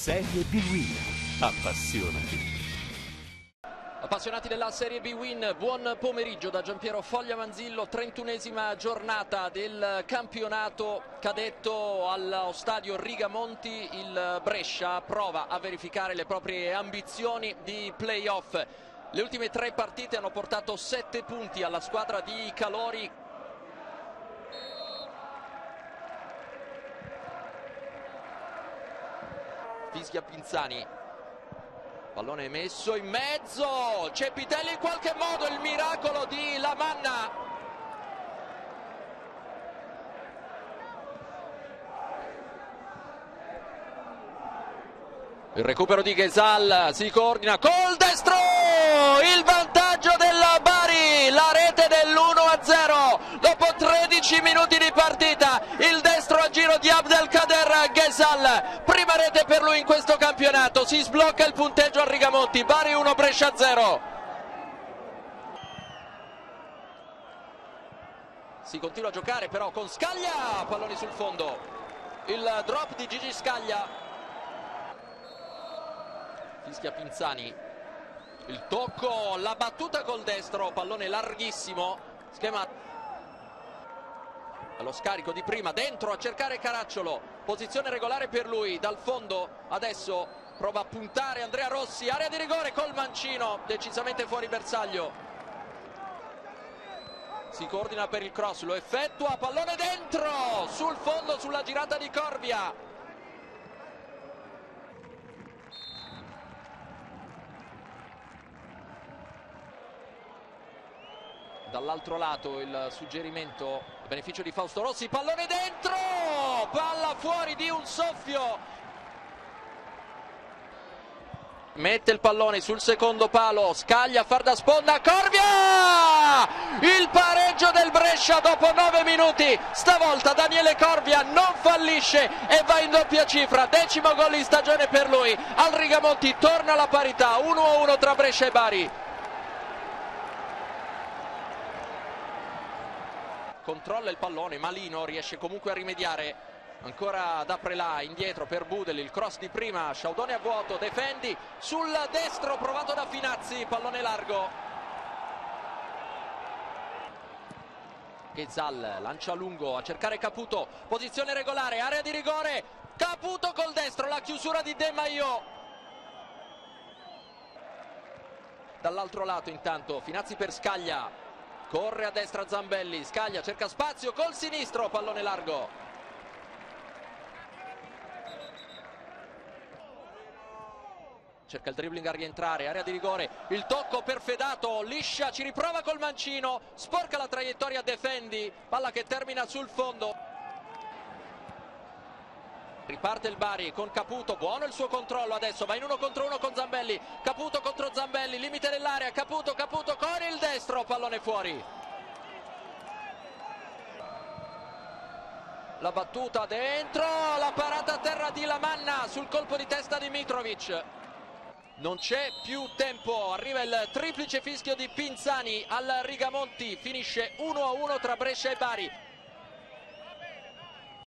Serie B Win. Appassionati. Appassionati della Serie B Win, buon pomeriggio da Giampiero Foglia Manzillo, 31esima giornata del campionato cadetto allo stadio Rigamonti. Il Brescia prova a verificare le proprie ambizioni di playoff. Le ultime 3 partite hanno portato 7 punti alla squadra di Calori. Fischia Pinzani. Pallone messo in mezzo, c'è Pitelli in qualche modo, il miracolo di Lamanna. Il recupero di Ghezal, si coordina col destro, il vantaggio della Bari, la rete dell'1-0 dopo 13 minuti di partita, il destro a giro di Abdelkader Ghezal, prima rete per lui in questo campionato, si sblocca il punteggio a Rigamonti, Bari 1 Brescia 0. Si continua a giocare però con Scaglia, palloni sul fondo, il drop di Gigi Scaglia. Fischia Pinzani, il tocco, la battuta col destro, pallone larghissimo, schema allo scarico di prima, dentro a cercare Caracciolo, posizione regolare per lui, dal fondo adesso prova a puntare Andrea Rossi, area di rigore col mancino, decisamente fuori bersaglio, si coordina per il cross, lo effettua, pallone dentro, sul fondo sulla girata di Corvia. Dall'altro lato il suggerimento a beneficio di Fausto Rossi, pallone dentro, palla fuori di un soffio, mette il pallone sul secondo palo, Scaglia a far da sponda, Corvia, il pareggio del Brescia dopo 9 minuti, stavolta Daniele Corvia non fallisce e va in doppia cifra, 10° gol in stagione per lui, al Rigamonti torna la parità, 1-1 tra Brescia e Bari. Controlla il pallone, Malino riesce comunque a rimediare, ancora da Prelà, indietro per Budel, il cross di prima, Sciaudone a vuoto, Defendi sul destro, provato da Finazzi, pallone largo. Ghezal lancia lungo a cercare Caputo, posizione regolare, area di rigore, Caputo col destro, la chiusura di De Maio. Dall'altro lato intanto Finazzi per Scaglia. Corre a destra Zambelli, Scaglia cerca spazio col sinistro, pallone largo. Cerca il dribbling a rientrare, area di rigore, il tocco per Fedato, liscia, ci riprova col mancino, sporca la traiettoria Defendi, palla che termina sul fondo. Riparte il Bari con Caputo, buono il suo controllo adesso, va in 1 contro 1 con Zambelli, Caputo contro Zambelli, limite dell'area, Caputo con il destro, pallone fuori. La battuta dentro, la parata a terra di Lamanna sul colpo di testa di Mitrovic. Non c'è più tempo, arriva il triplice fischio di Pinzani al Rigamonti, finisce 1-1 tra Brescia e Bari.